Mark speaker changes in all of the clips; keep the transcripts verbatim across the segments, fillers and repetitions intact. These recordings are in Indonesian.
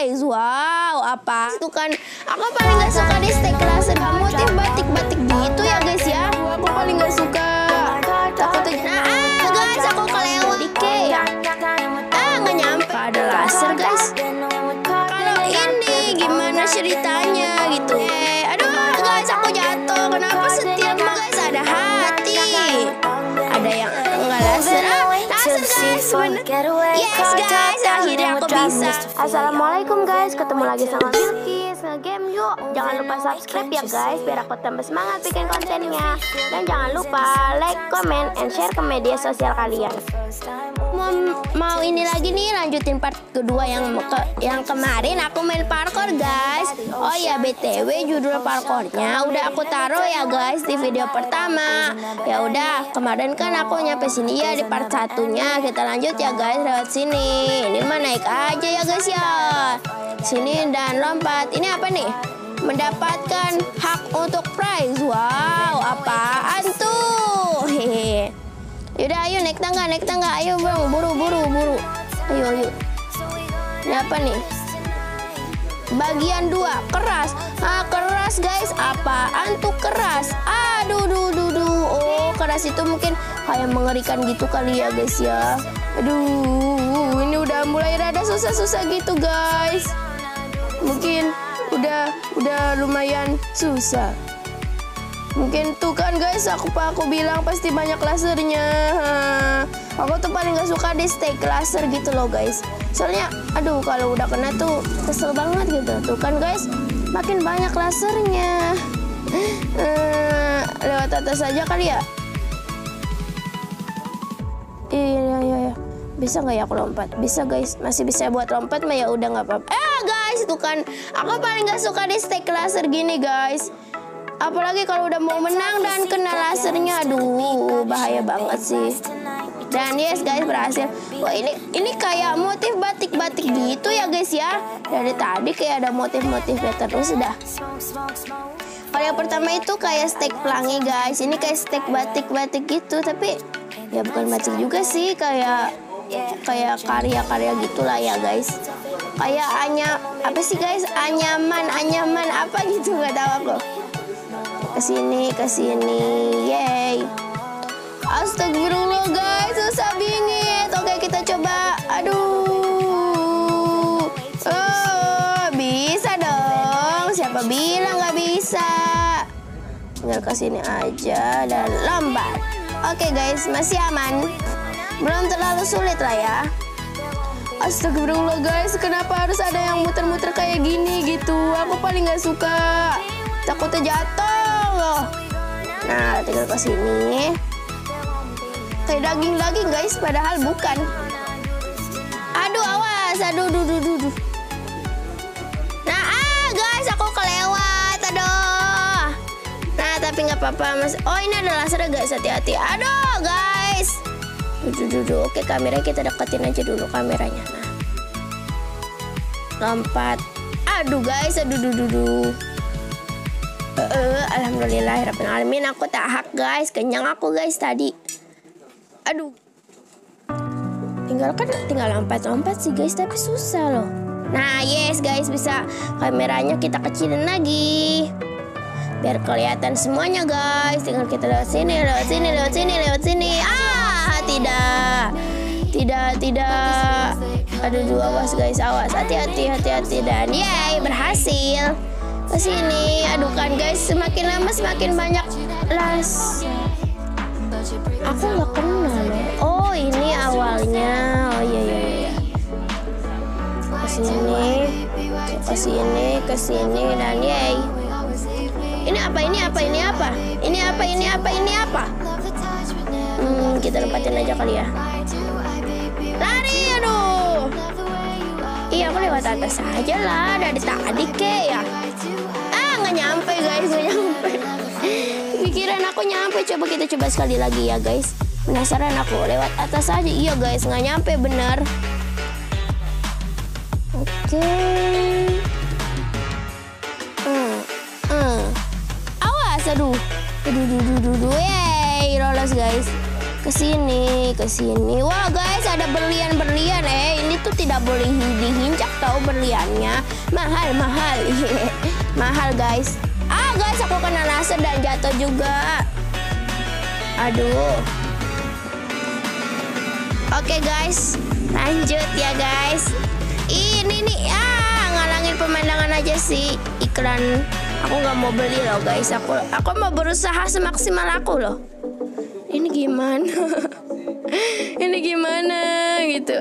Speaker 1: prize. Wow, apa? Itu kan aku paling gak suka di steak laser motif batik-batik gitu ya guys ya. Aku paling gak suka. Takutnya, nah ah guys, aku kelewat dikit ya. Ah nggak nyampe ada laser guys. Kalau ini gimana ceritanya gitu? Eh, aduh guys, aku jatuh. Kenapa setiap guys ada hati? Ada yang enggak laser. Ah, laser guys. Yes guys, akhirnya aku bisa. Assalamualaikum guys, ketemu lagi sama Bilkis nge-game yuk. Jangan lupa subscribe ya guys, biar aku tambah semangat bikin kontennya. Dan jangan lupa like, comment, and share ke media sosial kalian. Mau, mau ini lagi nih, lanjutin part kedua yang ke, yang kemarin aku main parkour guys. Oh ya B T W judul parkournya udah aku taruh ya guys di video pertama. Ya udah, kemarin kan aku nyampe sini ya di part satunya. Kita lanjut ya guys lewat sini. Ini mah naik aja ya guys ya. Sini dan lompat. Ini apa nih? Mendapatkan hak untuk prize. Wow, apaan tuh? Hehe. Yaudah ayo naik tangga, naik tangga. Ayo bang, buru, buru, buru. Ayo, ayo. Ini apa nih? Bagian dua, keras. Ah, keras guys. Apaan tuh keras? Aduh, duh, duh, duh. Oh, keras itu mungkin kayak mengerikan gitu kali ya guys ya. Aduh, ini udah mulai rada susah-susah gitu guys. Mungkin udah, udah lumayan susah. Mungkin tuh kan guys, aku aku bilang pasti banyak lasernya. Aku tuh paling gak suka di steak laser gitu loh guys. Soalnya aduh kalau udah kena tuh kesel banget gitu. Tuh kan guys, makin banyak lasernya. uh, Lewat atas aja kali ya. Iya iya iya. Bisa nggak ya aku lompat? Bisa guys, masih bisa buat lompat mah ya udah nggak apa-apa. Eh guys, tuh kan aku paling gak suka di steak laser gini guys. Apalagi kalau udah mau menang dan kena lasernya, aduh bahaya banget sih. Dan yes guys, berhasil. Wah ini ini kayak motif batik-batik gitu ya guys ya. Dari tadi kayak ada motif-motifnya terus dah. Kalau yang pertama itu kayak steak pelangi guys. Ini kayak steak batik-batik gitu, tapi ya bukan batik juga sih, kayak kayak karya-karya gitulah ya guys. Kayak anya apa sih guys? Anyaman, anyaman apa gitu nggak tahu aku. Kesini, kesini, yay. Astagfirullah guys, susah bingit. Oke kita coba. Aduh, oh bisa dong. Siapa bilang nggak bisa? Tinggal kesini aja dan lompat. Oke guys, masih aman. Belum terlalu sulit lah ya. Astagfirullah guys, kenapa harus ada yang muter-muter kayak gini gitu? Aku paling nggak suka. Takutnya jatuh loh. Nah, tinggal ke sini. Kayak daging-daging guys, padahal bukan. Aduh, awas. Aduh, duh, duh, duh, duh. Nah, ah guys, aku kelewat. Aduh. Nah, tapi nggak apa-apa mas. Oh, ini ada laser guys, hati-hati. Aduh, guys. Duh, duh, duh, duh. Oke, kameranya kita deketin aja dulu kameranya. Nah. Lompat. Aduh, guys. Aduh, duh, duh, duh. Uh, Alhamdulillahirrahmanirrahim. Aku tak hak guys. Kenyang aku guys tadi. Aduh. Tinggal kan tinggal lompat-lompat sih guys, tapi susah loh. Nah yes guys, bisa kameranya kita kecilin lagi biar kelihatan semuanya guys. Tinggal kita lewat sini, lewat sini, lewat sini, lewat sini. Ah tidak, tidak, tidak. Aduh, awas guys, awas. Hati-hati, hati-hati. Dan yay, berhasil. Ke sini, aduh kan guys, semakin lama semakin banyak las. Aku nggak kenal loh. Oh ini awalnya. Oh iya iya iya. Ke sini, ke sini, ke sini dan yay. Ini apa? Ini apa? Ini apa? Ini apa? Ini apa? Ini apa? Hmm, kita lepatin aja kali ya. Lari, aduh. Iya aku lewat atas aja lah dari tadi ke ya. Nggak nyampe guys, nggak nyampe. Pikiran aku nyampe. Coba kita coba sekali lagi ya guys. Penasaran aku, lewat atas aja. Iya guys, nggak nyampe bener. Oke. Hmm, hmm. Awas, aduh. Aduh, aduh, aduh, aduh. Yeay, lolos guys. Kesini, kesini. Wah guys, ada berlian-berlian. Eh, ini tuh tidak boleh diinjak tahu berliannya. Mahal, mahal. Mahal guys. Ah guys, aku kena laser dan jatuh juga. Aduh. Oke guys, lanjut ya guys. Ini nih, ah ngalangin pemandangan aja sih iklan. Aku nggak mau beli loh guys. Aku, aku mau berusaha semaksimal aku loh. Ini gimana? Ini gimana gitu?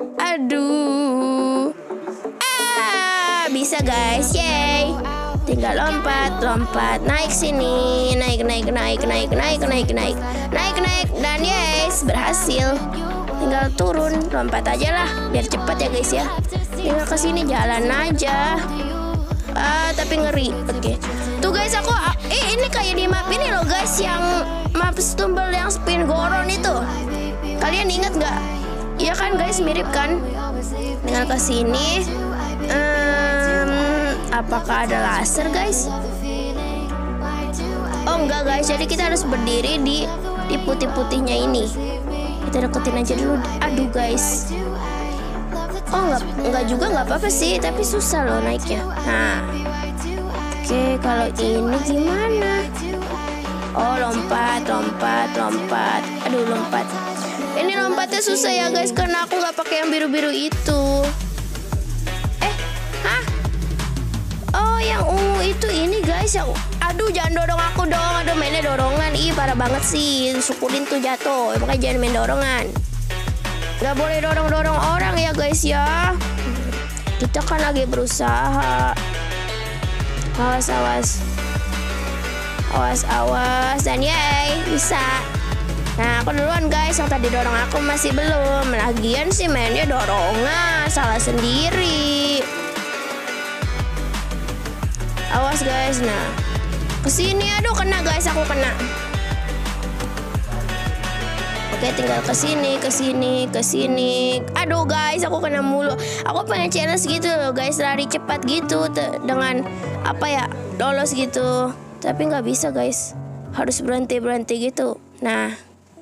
Speaker 1: Aduh. Ah, bisa guys, yay. Tinggal lompat, lompat, naik sini, naik, naik, naik, naik, naik, naik, naik, naik, naik, dan yes, berhasil. Tinggal turun, lompat aja lah, biar cepat ya guys ya. Tinggal ke sini jalan aja. Ah, tapi ngeri. Oke. Tuh guys, aku eh ini kayak di map ini loh guys, yang map Stumble yang spin goron itu. Kalian ingat nggak? Iya kan guys, mirip kan? Tinggal ke sini. Um, apakah ada laser guys? Oh enggak guys, jadi kita harus berdiri di di putih-putihnya ini. Kita deketin aja dulu. Aduh guys. Oh enggak, enggak juga nggak apa-apa sih, tapi susah loh naiknya. Nah, oke, kalau ini gimana? Oh lompat, lompat, lompat. Aduh lompat. Ini lompatnya susah ya guys, karena aku nggak pakai yang biru-biru itu. Eh, hah? Oh yang ungu itu ini guys yang. Aduh jangan dorong aku dong. Aduh mainnya dorongan. Ih parah banget sih. Syukurin tuh jatuh. Makanya jangan main dorongan. Gak boleh dorong-dorong orang ya guys ya. Kita kan lagi berusaha. Awas, awas. Awas, awas. Dan yay, bisa. Nah, aku duluan guys. Yang tadi dorong aku masih belum. Lagian sih mainnya dorongan. Salah sendiri. Awas guys. Nah, kesini. Aduh, kena guys. Aku kena. Oke, tinggal ke sini, ke sini, ke sini. Aduh guys, aku kena mulu. Aku pengen challenge gitu loh guys, lari cepat gitu dengan apa ya, lolos gitu. Tapi nggak bisa guys, harus berhenti berhenti gitu. Nah,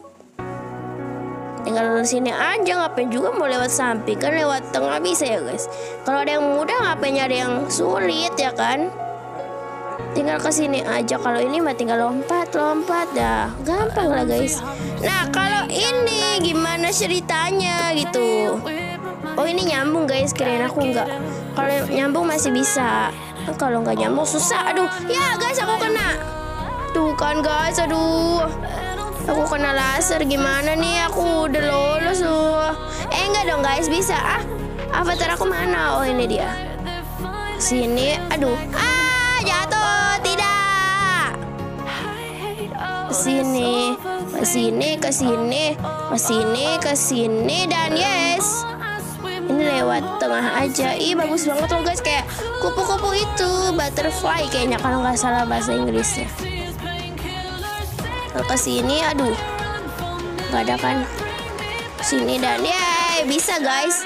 Speaker 1: tinggal di sini aja. Ngapain juga mau lewat samping, kan lewat tengah bisa ya guys. Kalau ada yang mudah, ngapain nyari yang sulit ya kan? Tinggal ke sini aja. Kalau ini mah tinggal lompat, lompat dah. Gampang lah guys. Nah, kalau ini gimana ceritanya gitu? Oh, ini nyambung guys. Kirain aku enggak. Kalau nyambung masih bisa. Kalau nggak nyambung susah. Aduh, ya guys aku kena. Tuh kan guys, aduh. Aku kena laser. Gimana nih? Aku udah lolos loh. Eh enggak dong guys, bisa. Ah, avatar aku mana? Oh, ini dia. Sini. Aduh. Ah, jatuh. Kesini, kesini, kesini, kesini, kesini, dan yes. Ini lewat tengah aja. Ih bagus banget loh guys, kayak kupu-kupu itu, butterfly kayaknya kalau nggak salah bahasa Inggrisnya. Kalau kesini, aduh, nggak ada kan? Sini dan yay, bisa guys.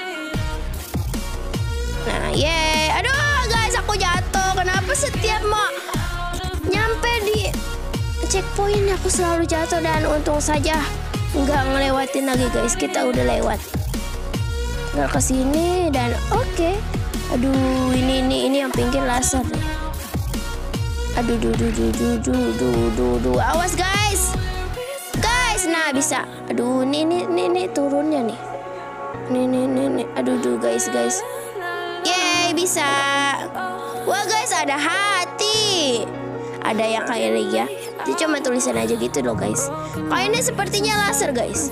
Speaker 1: Nah yay, aduh guys aku jatuh. Kenapa setiap mau nyampe di checkpoint aku selalu jatuh, dan untung saja nggak ngelewatin lagi guys. Kita udah lewat. Tinggal ke sini dan oke. Okay. Aduh, ini ini ini yang pinggir laser. Aduh, duh, duh, duh, duh, duh, duh, duh, duh. Awas guys, guys. Nah bisa. Aduh, ini ini ini, ini turunnya nih. Nih nih nih nih. Aduh, duh guys guys. Yeay bisa. Wah guys ada hati. Ada yang kayak lagi ya. Itu cuma tulisan aja gitu loh guys. Kalau ini sepertinya laser guys.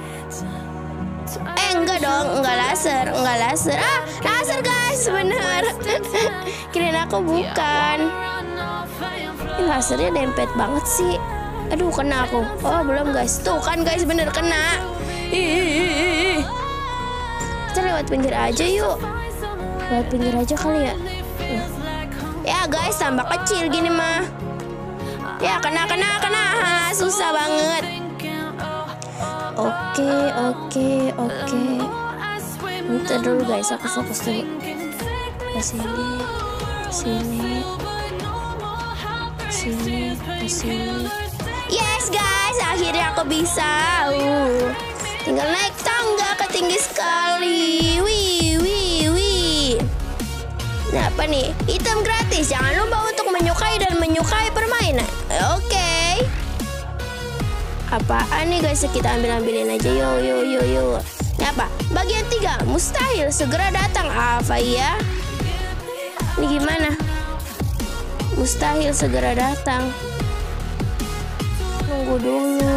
Speaker 1: Eh enggak dong, enggak laser, enggak laser. Ah, laser guys, bener. Kirain aku bukan. Ini lasernya dempet banget sih. Aduh kena aku. Oh belum guys. Tuh kan guys, bener kena. Ih. Kita lewat pinggir aja yuk. Lewat pinggir aja kali ya. Ya guys, tambah kecil gini mah. Ya kena kena kena ha, susah banget. Oke oke oke. Bentar dulu guys, aku fokus dulu. Ke sini, ke sini, ke sini, ke sini. Yes guys, akhirnya aku bisa. Uh, tinggal naik tangga ke tinggi sekali. Wih, wih, wih. Nah, apa nih? Item gratis. Jangan lupa untuk menyukai dan menyukai permainan. Oke. Okay. Apaan nih guys? Kita ambil-ambilin aja. Yo, yo, yo, yo. Ini apa? Bagian tiga. Mustahil segera datang. Apa ya? Ini gimana? Mustahil segera datang. Tunggu dulu.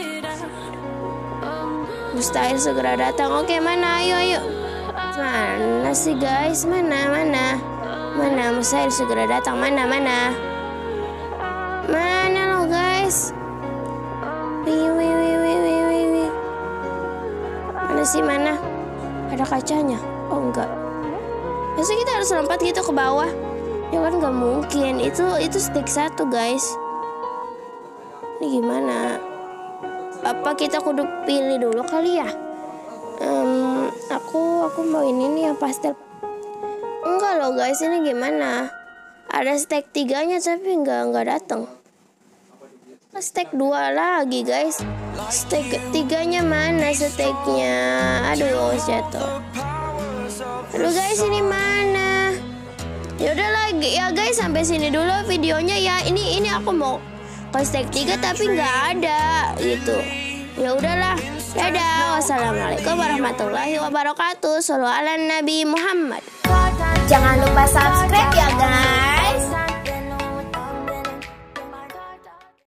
Speaker 1: Mustahil segera datang. Oke, mana? Ayo, ayo. Mana sih guys? Mana, mana? Mana mustahil segera datang? Mana, mana? Mana lo guys? Wih, wih, wih, wih, wih, wih, wih. Mana sih, mana? Ada kacanya? Oh, enggak. Masa kita harus lompat gitu ke bawah? Ya kan nggak mungkin. Itu itu stick satu guys. Ini gimana? Apa kita kudu pilih dulu kali ya? Um, aku aku mau ini nih yang pastel. Enggak loh guys, ini gimana? Ada stack tiganya tapi nggak nggak datang. Stack dua lagi guys. Stack ketiganya mana stacknya? Aduh jatuh. Aduh guys, ini mana? Ya udah lagi ya guys, sampai sini dulu videonya ya. Ini ini aku mau ke stack tiga tapi nggak ada gitu. Ya udahlah. Dadah. Wassalamualaikum warahmatullahi wabarakatuh. Shallallahu ala Nabi Muhammad. Jangan lupa subscribe ya guys.